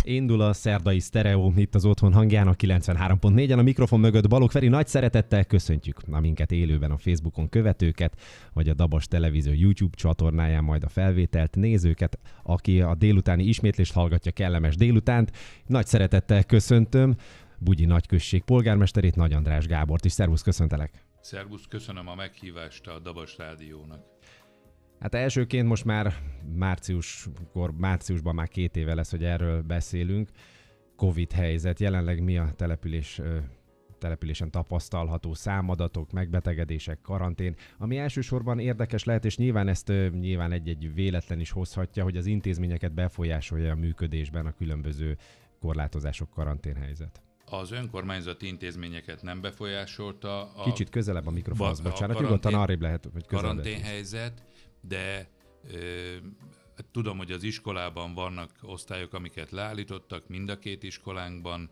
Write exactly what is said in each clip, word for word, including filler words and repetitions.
Indul a szerdai sztereó itt az Otthon hangján a kilencvenhárom pont négyen, a mikrofon mögött Balogh Feri. Nagy szeretettel köszöntjük a minket élőben a Facebookon követőket, vagy a Dabas Televízió YouTube csatornáján majd a felvételt nézőket, aki a délutáni ismétlést hallgatja, kellemes délutánt. Nagy szeretettel köszöntöm Bugyi nagyközség polgármesterét, Nagy András Gábort is. Szervusz, köszöntelek! Szervusz, köszönöm a meghívást a Dabas Rádiónak. Hát elsőként most már márciuskor, márciusban már két éve lesz, hogy erről beszélünk. Covid helyzet, jelenleg mi a település, településen tapasztalható számadatok, megbetegedések, karantén, ami elsősorban érdekes lehet, és nyilván ezt nyilván egy-egy véletlen is hozhatja, hogy az intézményeket befolyásolja a működésben a különböző korlátozások, karanténhelyzet. Az önkormányzati intézményeket nem befolyásolta. A Kicsit közelebb a mikrofonhoz, ba, bocsánat, karantén, nyugodtan arrébb lehet, hogy közelebb. Karanténhelyzet, de ö, tudom, hogy az iskolában vannak osztályok, amiket leállítottak, mind a két iskolánkban,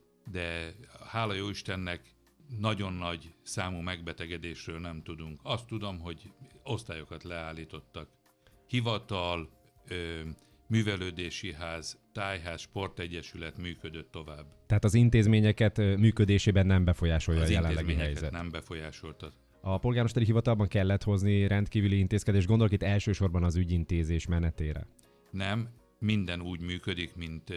de hála jó Istennek nagyon nagy számú megbetegedésről nem tudunk. Azt tudom, hogy osztályokat leállítottak. Hivatal, ö, művelődési ház, tájház, sportegyesület működött tovább. Tehát az intézményeket működésében nem befolyásolja az a jelenlegi helyzet. Az nem befolyásolta. A polgármesteri hivatalban kellett hozni rendkívüli intézkedést, gondolok itt elsősorban az ügyintézés menetére. Nem, minden úgy működik, mint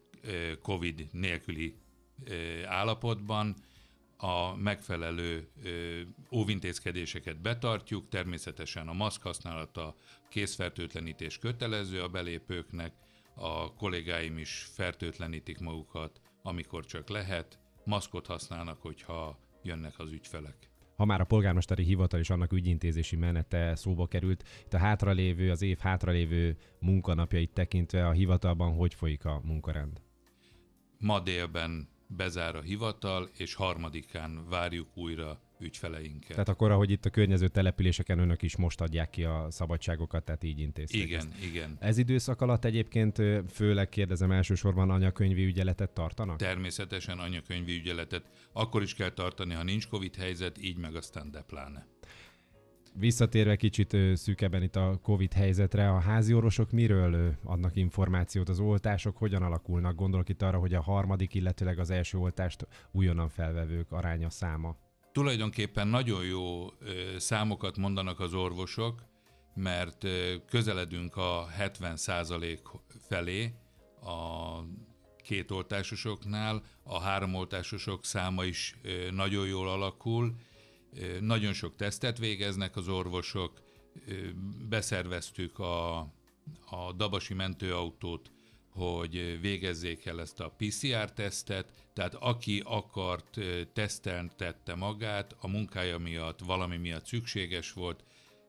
Covid nélküli állapotban. A megfelelő óvintézkedéseket betartjuk, természetesen a maszk használata, kézfertőtlenítés kötelező a belépőknek, a kollégáim is fertőtlenítik magukat, amikor csak lehet, maszkot használnak, hogyha jönnek az ügyfelek. Ha már a polgármesteri hivatal és annak ügyintézési menete szóba került, itt a hátralévő, az év hátralévő munkanapjait tekintve a hivatalban hogy folyik a munkarend? Ma délben bezár a hivatal, és harmadikán várjuk újra ügyfeleinket. Tehát akkor, ahogy itt a környező településeken önök is most adják ki a szabadságokat, tehát így intézték. Igen, ezt. igen. Ez időszak alatt egyébként főleg kérdezem elsősorban anyakönyvi ügyeletet tartanak? Természetesen anyakönyvi ügyeletet akkor is kell tartani, ha nincs Covid helyzet, így meg aztán de pláne. Visszatérve kicsit szűkebben itt a Covid helyzetre, a háziorvosok miről adnak információt, az oltások hogyan alakulnak? Gondolok itt arra, hogy a harmadik, illetőleg az első oltást újonnan felvevők aránya, száma. Tulajdonképpen nagyon jó ö, számokat mondanak az orvosok, mert ö, közeledünk a hetven százalék felé a két oltásosoknál, a három oltásosok száma is ö, nagyon jól alakul, ö, nagyon sok tesztet végeznek az orvosok, ö, beszerveztük a, a dabasi mentőautót, hogy végezzék el ezt a pé cé er-tesztet, tehát aki akart, teszteltette magát, a munkája miatt, valami miatt szükséges volt,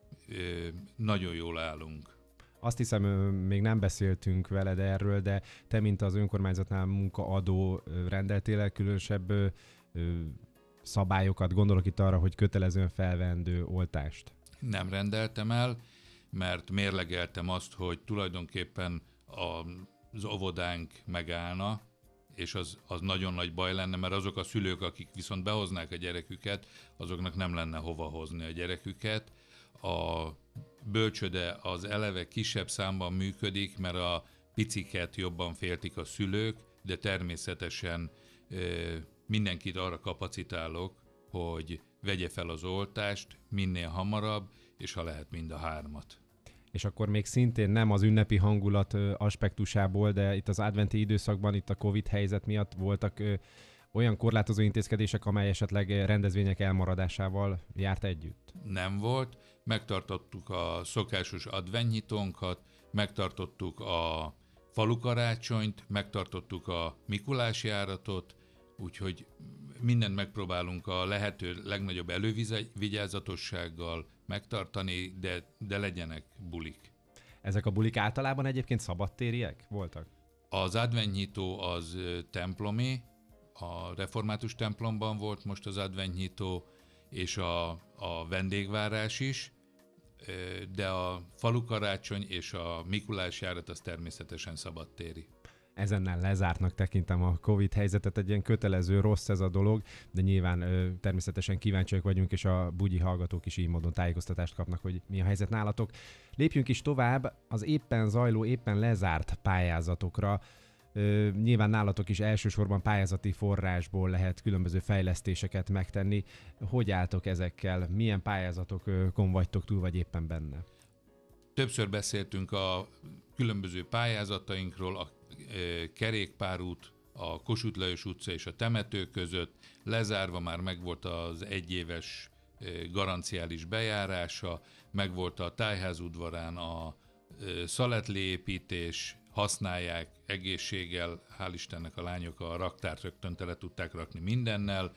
nagyon jól állunk. Azt hiszem, még nem beszéltünk veled erről, de te, mint az önkormányzatnál munkaadó, rendeltél el különösebb szabályokat, gondolok itt arra, hogy kötelezően felvendő oltást? Nem rendeltem el, mert mérlegeltem azt, hogy tulajdonképpen a az óvodánk megállna, és az, az nagyon nagy baj lenne, mert azok a szülők, akik viszont behoznák a gyereküket, azoknak nem lenne hova hozni a gyereküket. A bölcsöde az eleve kisebb számban működik, mert a piciket jobban féltik a szülők, de természetesen e, mindenkit arra kapacitálok, hogy vegye fel az oltást minél hamarabb, és ha lehet mind a hármat. És akkor még szintén nem az ünnepi hangulat aspektusából, de itt az adventi időszakban, itt a Covid helyzet miatt voltak ö, olyan korlátozó intézkedések, amely esetleg rendezvények elmaradásával járt együtt? Nem volt. Megtartottuk a szokásos adventnyitónkat, megtartottuk a falukarácsonyt, megtartottuk a Mikulás járatot, úgyhogy mindent megpróbálunk a lehető legnagyobb elővigyázatossággal megtartani, de, de legyenek bulik. Ezek a bulik általában egyébként szabadtériek voltak? Az adventnyitó az templomi, a református templomban volt most az adventnyitó, és a, a vendégvárás is, de a falukarácsony és a Mikulás járat az természetesen szabadtéri. ezennel lezártnak tekintem a Covid helyzetet, egy ilyen kötelező, rossz ez a dolog, de nyilván ö, természetesen kíváncsiak vagyunk, és a Bugyi hallgatók is így módon tájékoztatást kapnak, hogy mi a helyzet nálatok. Lépjünk is tovább az éppen zajló, éppen lezárt pályázatokra. Nyilván nálatok is elsősorban pályázati forrásból lehet különböző fejlesztéseket megtenni. Hogy álltok ezekkel? Milyen pályázatokon vagytok túl, vagy éppen benne? Többször beszéltünk a különböző pályázatainkról, a kerékpárút, a Kossuth Lajos utca és a temető között, lezárva már megvolt az egyéves garanciális bejárása, megvolt a Tájház udvarán a szaletléépítés, használják egészséggel, hál' Istennek a lányok a raktárt rögtön tele tudták rakni mindennel,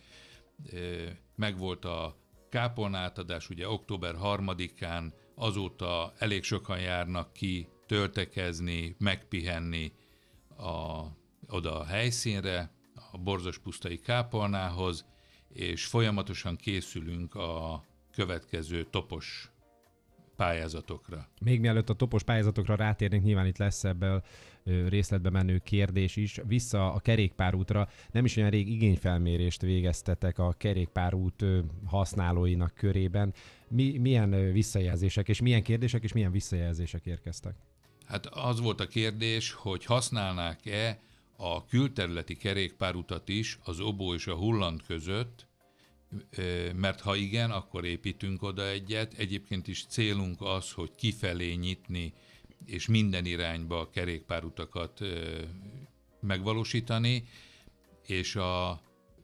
megvolt a kápolnátadás, ugye október harmadikán, azóta elég sokan járnak ki töltekezni, megpihenni a, oda a helyszínre, a Borzaspusztai kápolnához, és folyamatosan készülünk a következő topos pályázatokra. Még mielőtt a topos pályázatokra rátérnénk, nyilván itt lesz ebből részletbe menő kérdés is. Vissza a kerékpárútra, nem is olyan rég igényfelmérést végeztetek a kerékpárút használóinak körében. Mi, milyen visszajelzések és milyen kérdések és milyen visszajelzések érkeztek? Hát az volt a kérdés, hogy használnák-e a külterületi kerékpárutat is az Obó és a Hulland között, mert ha igen, akkor építünk oda egyet. Egyébként is célunk az, hogy kifelé nyitni és minden irányba a kerékpárutakat megvalósítani, és a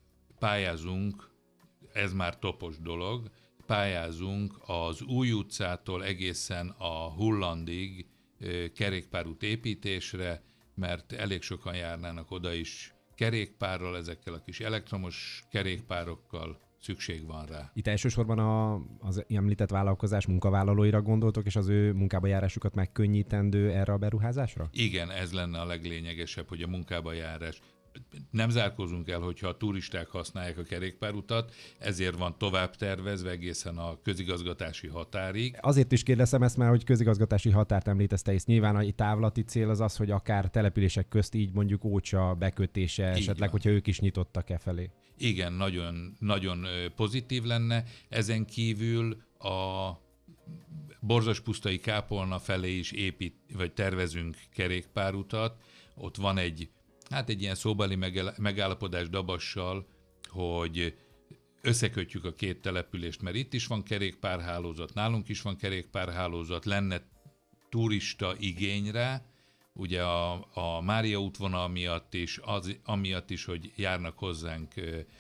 pályázunk, ez már topos dolog, pályázunk az Új utcától egészen a Hullandig kerékpárút építésre, mert elég sokan járnának oda is kerékpárral, ezekkel a kis elektromos kerékpárokkal, szükség van rá. Itt elsősorban a, az említett vállalkozás munkavállalóira gondoltok, és az ő munkába járásukat megkönnyítendő erre a beruházásra? Igen, ez lenne a leglényegesebb, hogy a munkába járás. Nem zárkózunk el, hogyha a turisták használják a kerékpárutat, ezért van tovább tervezve egészen a közigazgatási határig. Azért is kérdezem ezt, mert hogy közigazgatási határt említette, és nyilván a távlati cél az az, hogy akár települések közt így mondjuk Ócsa bekötése esetleg, van, hogyha ők is nyitottak e felé. Igen, nagyon, nagyon pozitív lenne. Ezen kívül a Borzaspusztai kápolna felé is épít, vagy tervezünk kerékpárutat. Ott van egy, hát egy ilyen szóbeli megállapodás Dabassal, hogy összekötjük a két települést, mert itt is van kerékpárhálózat, nálunk is van kerékpárhálózat, lenne turista igényre, ugye a, a Mária útvonal miatt is, az, amiatt is, hogy járnak hozzánk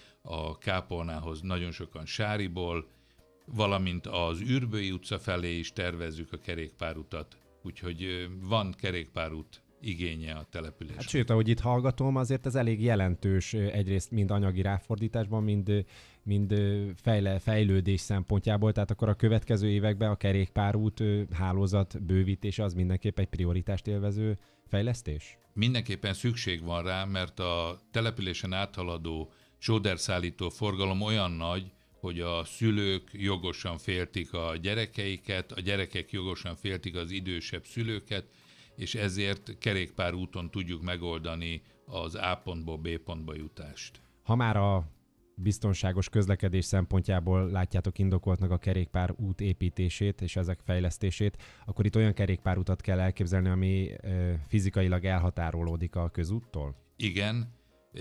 a kápolnához nagyon sokan Sáriból, valamint az Ürbői utca felé is tervezzük a kerékpárutat, úgyhogy van kerékpárút igénye a település. Hát sőt, ahogy itt hallgatom, azért ez elég jelentős egyrészt mind anyagi ráfordításban, mind, mind fejle, fejlődés szempontjából, tehát akkor a következő években a kerékpárút hálózat bővítése az mindenképp egy prioritást élvező fejlesztés? Mindenképpen szükség van rá, mert a településen áthaladó sóderszállító forgalom olyan nagy, hogy a szülők jogosan féltik a gyerekeiket, a gyerekek jogosan féltik az idősebb szülőket, és ezért kerékpárúton tudjuk megoldani az A pontból B pontba jutást. Ha már a biztonságos közlekedés szempontjából látjátok indokoltnak a kerékpárút építését és ezek fejlesztését, akkor itt olyan kerékpárutat kell elképzelni, ami fizikailag elhatárolódik a közúttól? Igen,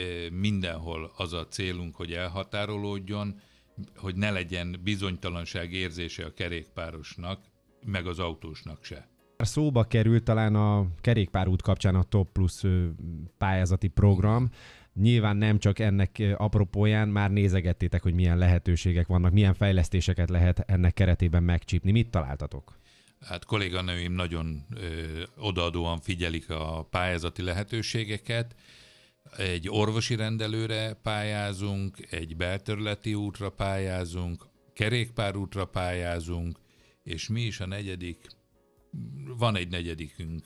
mindenhol az a célunk, hogy elhatárolódjon, hogy ne legyen bizonytalanság érzése a kerékpárosnak, meg az autósnak se. Szóba került talán a kerékpárút kapcsán a Top Plus pályázati program. Nyilván nem csak ennek apropóján már nézegettétek, hogy milyen lehetőségek vannak, milyen fejlesztéseket lehet ennek keretében megcsípni. Mit találtatok? Hát kolléganőim nagyon ö, odaadóan figyelik a pályázati lehetőségeket. Egy orvosi rendelőre pályázunk, egy belterületi útra pályázunk, kerékpárútra pályázunk, és mi is a negyedik? Van egy negyedikünk.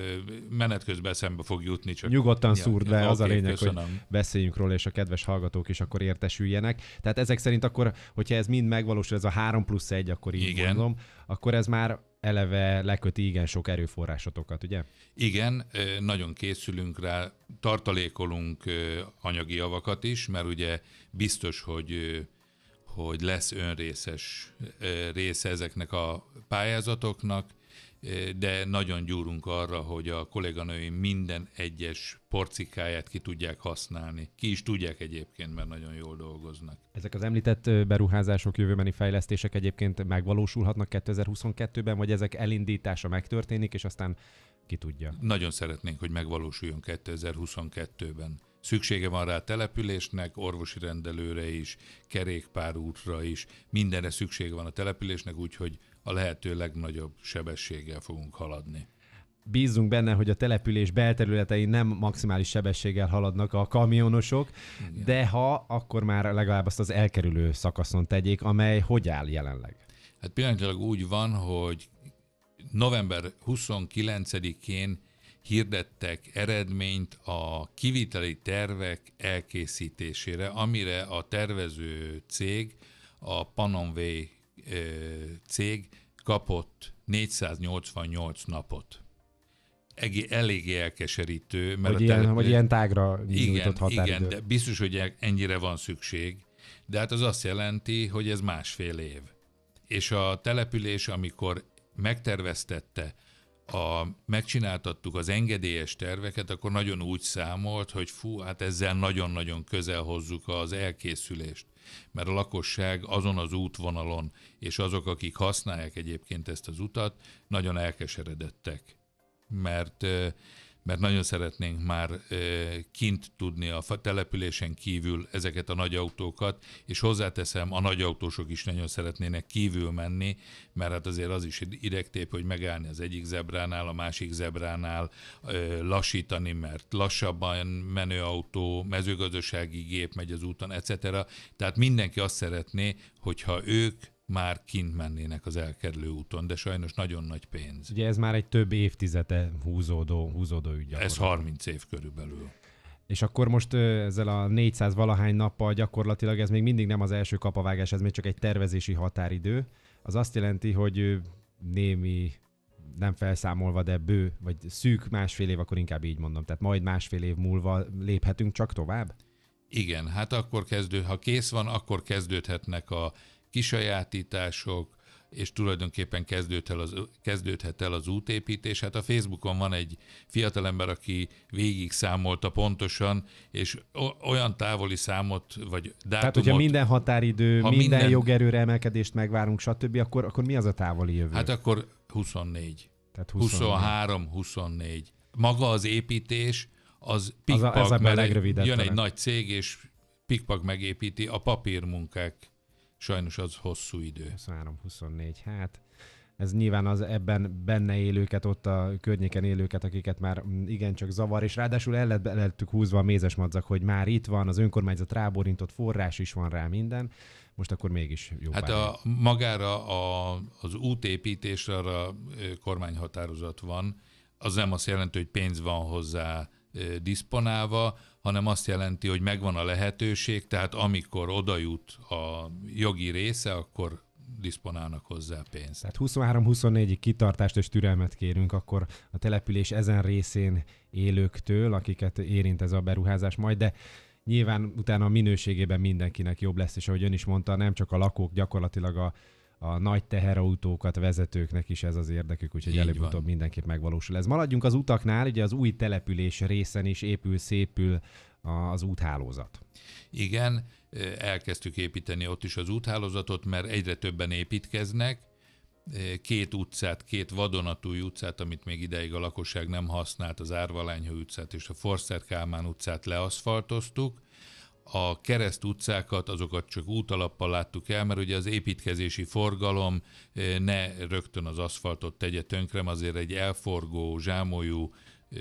Menet közben szembe fog jutni. Csak nyugodtan szúrd be, ja, az okay, a lényeg, köszönöm. Hogy beszéljünk róla, és a kedves hallgatók is akkor értesüljenek. Tehát ezek szerint akkor, hogyha ez mind megvalósul, ez a három plusz egy, akkor így igen. mondom, akkor ez már eleve leköti igen sok erőforrásotokat, ugye? Igen, nagyon készülünk rá, tartalékolunk anyagi javakat is, mert ugye biztos, hogy, hogy lesz önrészes része ezeknek a pályázatoknak, de nagyon gyúrunk arra, hogy a kolléganőim minden egyes porcikáját ki tudják használni. Ki is tudják egyébként, mert nagyon jól dolgoznak. Ezek az említett beruházások, jövőbeni fejlesztések egyébként megvalósulhatnak kétezer-huszonkettőben, vagy ezek elindítása megtörténik, és aztán ki tudja? Nagyon szeretnénk, hogy megvalósuljon kétezer-huszonkettőben. Szüksége van rá a településnek, orvosi rendelőre is, kerékpárútra is, mindenre szüksége van a településnek, úgyhogy a lehető legnagyobb sebességgel fogunk haladni. Bízzunk benne, hogy a település belterületein nem maximális sebességgel haladnak a kamionosok, igen. De ha, akkor már legalább azt az elkerülő szakaszon tegyék, amely hogy áll jelenleg? Hát pillanatilag úgy van, hogy november huszonkilencedikén hirdettek eredményt a kiviteli tervek elkészítésére, amire a tervező cég, a Panonway cég kapott négyszáznyolcvannyolc napot. Eléggé elkeserítő. Mert hogy, a ilyen, hogy ilyen tágra nyújtott határidő. Igen, de biztos, hogy ennyire van szükség, de hát az azt jelenti, hogy ez másfél év. És a település, amikor megterveztette, a, megcsináltattuk az engedélyes terveket, akkor nagyon úgy számolt, hogy fú, hát ezzel nagyon-nagyon közel hozzuk az elkészülést. Mert a lakosság azon az útvonalon, és azok, akik használják egyébként ezt az utat, nagyon elkeseredettek. Mert, mert nagyon szeretnénk már kint tudni a településen kívül ezeket a nagy autókat, és hozzáteszem, a nagy autósok is nagyon szeretnének kívül menni, mert hát azért az is idegtép, hogy megállni az egyik zebránál, a másik zebránál, lassítani, mert lassabban menő autó, mezőgazdasági gép megy az úton, et cetera. Tehát mindenki azt szeretné, hogyha ők már kint mennének az elkerülő úton, de sajnos nagyon nagy pénz. Ugye ez már egy több évtizede húzódó, húzódó ügy. Ez harminc év körülbelül. És akkor most ezzel a négyszáz valahány nappal gyakorlatilag ez még mindig nem az első kapavágás, ez még csak egy tervezési határidő. Az azt jelenti, hogy némi, nem felszámolva, de bő, vagy szűk másfél év, akkor inkább így mondom. Tehát majd másfél év múlva léphetünk csak tovább? Igen, hát akkor kezdő, ha kész van, akkor kezdődhetnek a kisajátítások, és tulajdonképpen kezdődhet el, az, kezdődhet el az útépítés. Hát a Facebookon van egy fiatalember, aki végig számolta pontosan, és olyan távoli számot, vagy dátumot... Tehát, hogyha minden határidő, minden, minden jogerőre emelkedést megvárunk, stb., akkor, akkor mi az a távoli jövő? Hát akkor huszonnégy. Tehát huszonnégy. huszonhárom, huszonnégy. Maga az építés, az pikpak, az a, mert jön egy nagy cég, és pikpak megépíti, a papírmunkák. Sajnos az hosszú idő. huszonhárom huszonnégy, hát ez nyilván az ebben benne élőket, ott a környéken élőket, akiket már igencsak zavar, és ráadásul el lett, lettük húzva a mézes madzag, hogy már itt van, az önkormányzat ráborintott, forrás is van rá minden, most akkor mégis jó. Hát a, magára a, az útépítésre arra kormányhatározat van, az nem azt jelenti, hogy pénz van hozzá diszponálva, hanem azt jelenti, hogy megvan a lehetőség, tehát amikor oda jut a jogi része, akkor diszponálnak hozzá pénzt. Tehát huszonhárom huszonnégyig kitartást és türelmet kérünk akkor a település ezen részén élőktől, akiket érint ez a beruházás majd, de nyilván utána a minőségében mindenkinek jobb lesz, és ahogy ön is mondta, nem csak a lakók, gyakorlatilag a a nagy teherautókat vezetőknek is ez az érdekük, úgyhogy előbb-utóbb mindenképp megvalósul. Ez maradjunk az utaknál, ugye az új település részen is épül, szépül az úthálózat. Igen, elkezdtük építeni ott is az úthálózatot, mert egyre többen építkeznek. Két utcát, két vadonatúj utcát, amit még ideig a lakosság nem használt, az Árvalányhő utcát és a Forster Kálmán utcát leaszfaltoztuk. A kereszt utcákat, azokat csak útalappal láttuk el, mert ugye az építkezési forgalom ne rögtön az aszfaltot tegye tönkre, azért egy elforgó, zsámolyú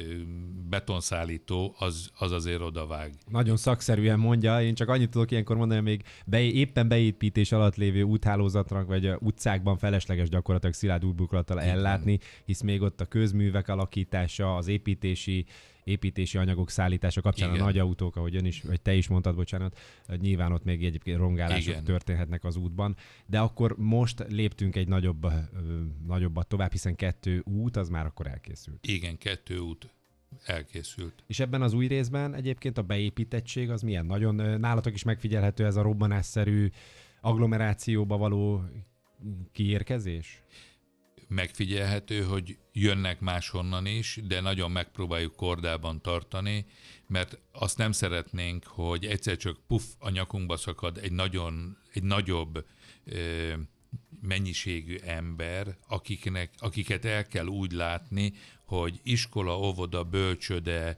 betonszállító, az, az azért odavág. Nagyon szakszerűen mondja, én csak annyit tudok ilyenkor mondani, hogy még be, éppen beépítés alatt lévő úthálózatnak, vagy utcákban felesleges gyakorlatilag szilárd útburkolattal ellátni, hisz még ott a közművek alakítása, az építési építési anyagok szállítása kapcsán igen. A nagy autók, ahogy ön is, vagy te is mondtad, bocsánat, nyilván ott még egyébként rongálások igen. történhetnek az útban, de akkor most léptünk egy nagyobb, ö, nagyobbat tovább, hiszen kettő út, az már akkor elkészült. Igen, kettő út elkészült. És ebben az új részben egyébként a beépítettség az milyen? Nagyon nálatok is megfigyelhető ez a robbanásszerű agglomerációba való kiérkezés? megfigyelhető, hogy jönnek máshonnan is, de nagyon megpróbáljuk kordában tartani, mert azt nem szeretnénk, hogy egyszer csak puff, a nyakunkba szakad egy, nagyon, egy nagyobb ö, mennyiségű ember, akiknek, akiket el kell úgy látni, hogy iskola, óvoda, bölcsöde,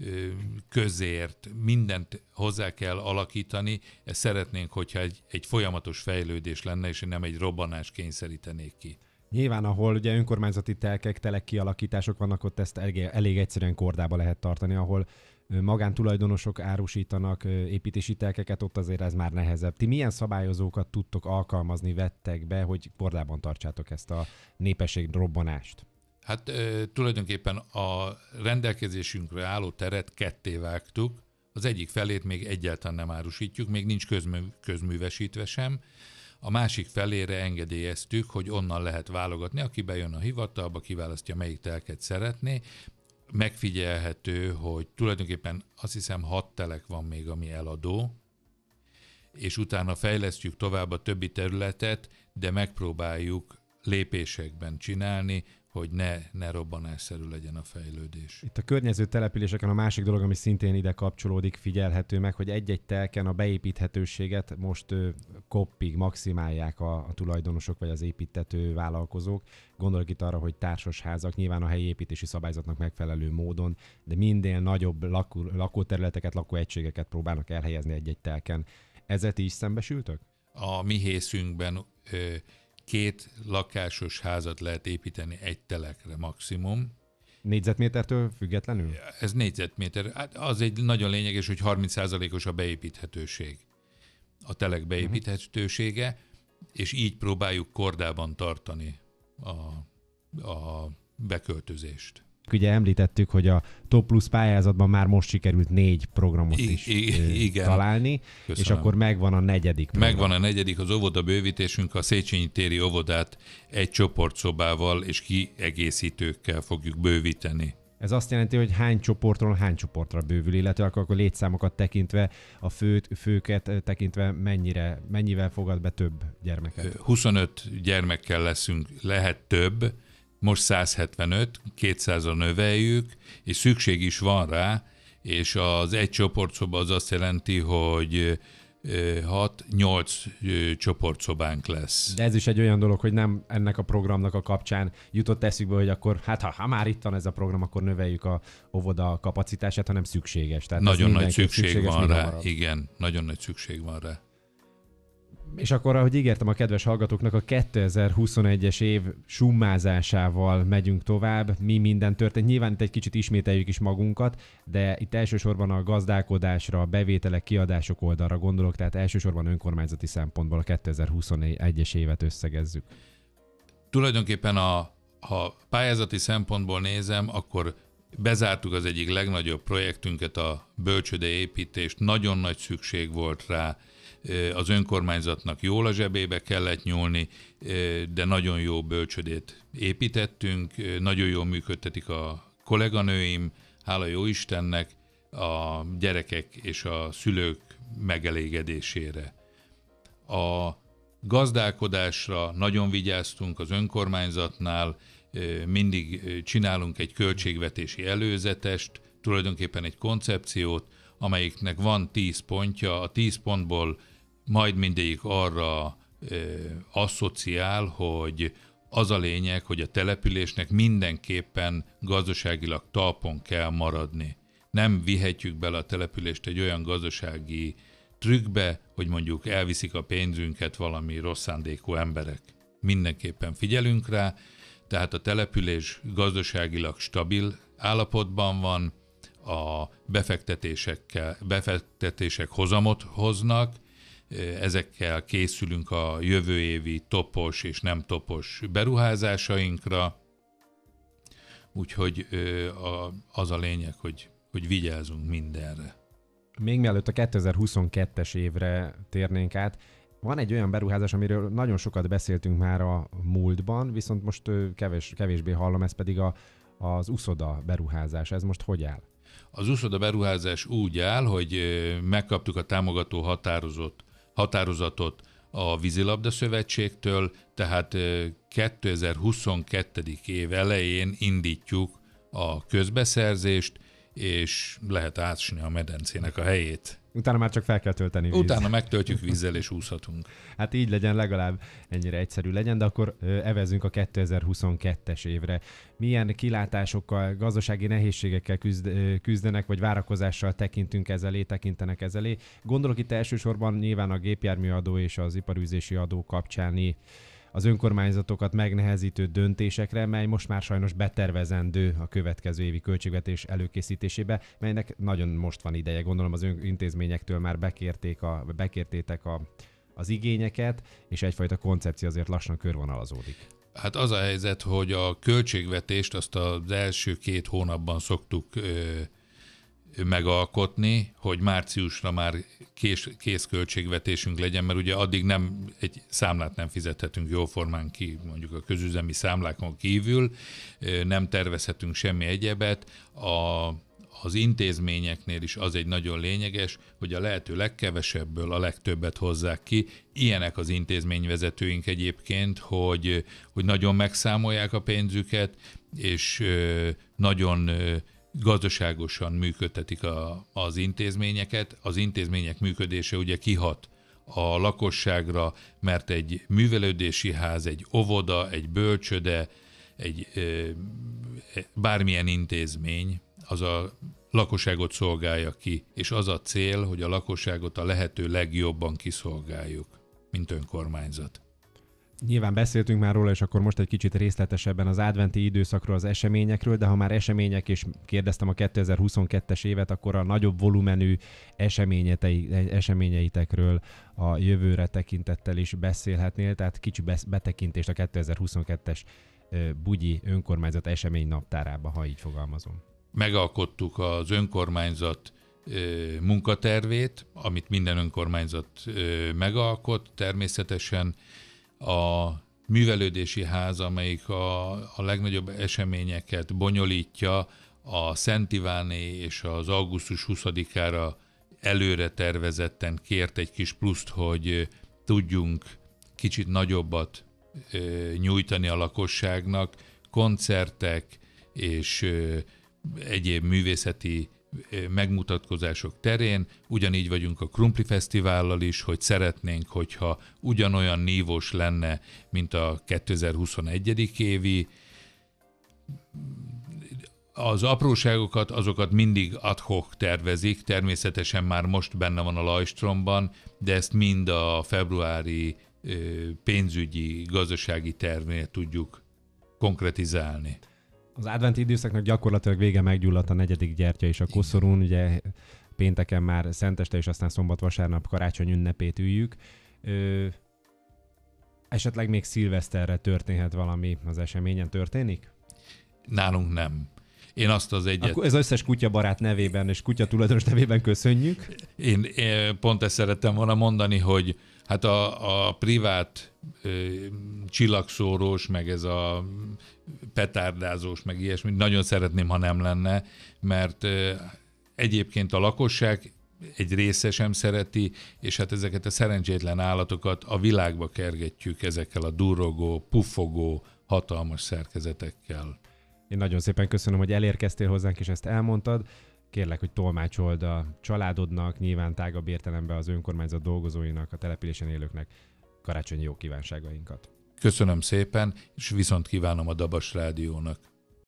közért, mindent hozzá kell alakítani. Ezt szeretnénk, hogyha egy, egy folyamatos fejlődés lenne, és nem egy robbanás kényszerítenék ki. Nyilván, ahol ugye önkormányzati telkek, telek kialakítások vannak, ott ezt elég, elég egyszerűen kordába lehet tartani, ahol magántulajdonosok árusítanak építési telkeket, ott azért ez már nehezebb. Ti milyen szabályozókat tudtok alkalmazni, vettek be, hogy kordában tartsátok ezt a népesség robbanást? Hát e, tulajdonképpen a rendelkezésünkre álló teret ketté vágtuk, az egyik felét még egyáltalán nem árusítjuk, még nincs közmű, közművesítve sem, a másik felére engedélyeztük, hogy onnan lehet válogatni, aki bejön a hivatalba, kiválasztja, melyik telket szeretné. Megfigyelhető, hogy tulajdonképpen azt hiszem hat telek van még, ami eladó, és utána fejlesztjük tovább a többi területet, de megpróbáljuk lépésekben csinálni, hogy ne, ne robbanásszerű legyen a fejlődés. Itt a környező településeken a másik dolog, ami szintén ide kapcsolódik, figyelhető meg, hogy egy-egy telken a beépíthetőséget most ö, koppig maximálják a, a tulajdonosok vagy az építető vállalkozók. Gondolok itt arra, hogy társasházak, nyilván a helyi építési szabályzatnak megfelelő módon, de minél nagyobb lakó, lakóterületeket, lakóegységeket próbálnak elhelyezni egy-egy telken. Ezzel ti is szembesültök? A mi hészünkben ö, két lakásos házat lehet építeni egy telekre maximum. Négyzetmétertől függetlenül? Ez négyzetméter. Hát az egy nagyon lényeges, hogy harminc százalékos a beépíthetőség. A telek beépíthetősége, uh-huh. és így próbáljuk kordában tartani a, a beköltözést. Ugye említettük, hogy a Top Plus pályázatban már most sikerült négy programot I- is I- igen. találni, Köszönöm. És akkor megvan a negyedik program. Megvan a negyedik, az óvoda bővítésünk, a Széchenyi téri óvodát egy csoportszobával és kiegészítőkkel fogjuk bővíteni. Ez azt jelenti, hogy hány csoportról hány csoportra bővül, illetve akkor, akkor létszámokat tekintve, a főt, főket tekintve mennyire, mennyivel fogad be több gyermeket? huszonöt gyermekkel leszünk, lehet több, most száz hetvenöt, kétszázra növeljük, és szükség is van rá, és az egy csoportszoba az azt jelenti, hogy hat-nyolc csoportszobánk lesz. De ez is egy olyan dolog, hogy nem ennek a programnak a kapcsán jutott eszükbe, hogy akkor hát ha, ha már itt van ez a program, akkor növeljük a óvoda kapacitását, hanem szükséges. Tehát nagyon nagy szükség van rá, marad. Igen, nagyon nagy szükség van rá. És akkor, ahogy ígértem a kedves hallgatóknak, a kétezer-huszonegyes év summázásával megyünk tovább. Mi minden történt. Nyilván itt egy kicsit ismételjük is magunkat, de itt elsősorban a gazdálkodásra, a bevételek, kiadások oldalra gondolok, tehát elsősorban önkormányzati szempontból a kétezer-huszonegyes évet összegezzük. Tulajdonképpen a, ha pályázati szempontból nézem, akkor bezártuk az egyik legnagyobb projektünket, a bölcsődeépítést. Nagyon nagy szükség volt rá. Az önkormányzatnak jól a zsebébe kellett nyúlni, de nagyon jó bölcsödét építettünk, nagyon jól működtetik a kolléganőim, hála jó Istennek, a gyerekek és a szülők megelégedésére. A gazdálkodásra nagyon vigyáztunk az önkormányzatnál, mindig csinálunk egy költségvetési előzetest, tulajdonképpen egy koncepciót, amelyiknek van tíz pontja, a tíz pontból majd mindegyik arra e, asszociál, hogy az a lényeg, hogy a településnek mindenképpen gazdaságilag talpon kell maradni. Nem vihetjük bele a települést egy olyan gazdasági trükkbe, hogy mondjuk elviszik a pénzünket valami rossz szándékú emberek. Mindenképpen figyelünk rá, tehát a település gazdaságilag stabil állapotban van, a befektetésekkel, befektetések hozamot hoznak, ezekkel készülünk a jövő évi topos és nem topos beruházásainkra, úgyhogy az a lényeg, hogy, hogy vigyázzunk mindenre. Még mielőtt a kétezer-huszonkettes évre térnénk át, van egy olyan beruházás, amiről nagyon sokat beszéltünk már a múltban, viszont most kevés, kevésbé hallom, ez pedig a, az uszoda beruházás. Ez most hogy áll? Az uszoda beruházás úgy áll, hogy megkaptuk a támogató határozott, határozatot a Vízilabda Szövetségtől, tehát kétezer-huszonkettő. év elején indítjuk a közbeszerzést, és lehet ásni a medencének a helyét. Utána már csak fel kell tölteni víz. Utána megtöltjük vízzel, és úszhatunk. Hát így legyen, legalább ennyire egyszerű legyen, de akkor evezünk a kétezer-huszonkettes évre. Milyen kilátásokkal, gazdasági nehézségekkel küzd, küzdenek, vagy várakozással tekintünk ezelé, tekintenek ezelé? Gondolok itt elsősorban nyilván a gépjárműadó és az iparűzési adó kapcsáni az önkormányzatokat megnehezítő döntésekre, mely most már sajnos betervezendő a következő évi költségvetés előkészítésébe, melynek nagyon most van ideje. Gondolom az intézményektől már bekérték a, bekértétek a, az igényeket, és egyfajta koncepció azért lassan körvonalazódik. Hát az a helyzet, hogy a költségvetést azt az első két hónapban szoktuk ö, megalkotni, hogy márciusra már kész, kész költségvetésünk legyen, mert ugye addig nem, egy számlát nem fizethetünk jóformán ki, mondjuk a közüzemi számlákon kívül, nem tervezhetünk semmi egyebet. A, az intézményeknél is az egy nagyon lényeges, hogy a lehető legkevesebből a legtöbbet hozzák ki. Ilyenek az intézményvezetőink egyébként, hogy, hogy nagyon megszámolják a pénzüket, és nagyon gazdaságosan működtetik a, az intézményeket. Az intézmények működése ugye kihat a lakosságra, mert egy művelődési ház, egy óvoda, egy bölcsöde, egy ö, bármilyen intézmény, az a lakosságot szolgálja ki, és az a cél, hogy a lakosságot a lehető legjobban kiszolgáljuk, mint önkormányzat. Nyilván beszéltünk már róla, és akkor most egy kicsit részletesebben az adventi időszakról, az eseményekről, de ha már események, és kérdeztem a kétezer-huszonkettes évet, akkor a nagyobb volumenű eseményeitekről a jövőre tekintettel is beszélhetnél, tehát kicsi betekintést a kétezer-huszonkettes bugyi önkormányzat esemény naptárába, ha így fogalmazom. Megalkottuk az önkormányzat munkatervét, amit minden önkormányzat megalkot, természetesen a művelődési ház, amelyik a, a legnagyobb eseményeket bonyolítja, a Szent Iváné és az augusztus huszadikára előre tervezetten kért egy kis pluszt, hogy tudjunk kicsit nagyobbat nyújtani a lakosságnak, koncertek és egyéb művészeti megmutatkozások terén. Ugyanígy vagyunk a Krumpli Fesztivállal is, hogy szeretnénk, hogyha ugyanolyan nívós lenne, mint a kétezer-huszonegyedik évi. Az apróságokat, azokat mindig ad hoc tervezik, természetesen már most benne van a Lajstromban, de ezt mind a februári pénzügyi, gazdasági tervnél tudjuk konkretizálni. Az adventi időszaknak gyakorlatilag vége, meggyulladt a negyedik gyertya is a koszorún, ugye pénteken már szenteste, és aztán szombat-vasárnap karácsony ünnepét üljük. Ö, esetleg még szilveszterre történhet valami az eseményen, történik? Nálunk nem. Én azt az egyet... Akkor ez összes kutyabarát nevében és kutya tulajdonos nevében köszönjük. Én, én pont ezt szerettem volna mondani, hogy hát a, a privát ö, csillagszórós, meg ez a petárdázós, meg ilyesmi, nagyon szeretném, ha nem lenne, mert ö, egyébként a lakosság egy része sem szereti, és hát ezeket a szerencsétlen állatokat a világba kergetjük ezekkel a durrogó, puffogó, hatalmas szerkezetekkel. Én nagyon szépen köszönöm, hogy elérkeztél hozzánk, és ezt elmondtad. Kérlek, hogy tolmácsold a családodnak, nyilván tágabb értelemben az önkormányzat dolgozóinak, a településen élőknek karácsonyi jó kívánságainkat. Köszönöm szépen, és viszont kívánom a Dabas Rádiónak.